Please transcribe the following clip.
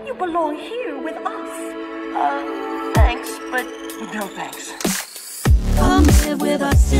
You belong here with us. Thanks, but no thanks. Come live with us.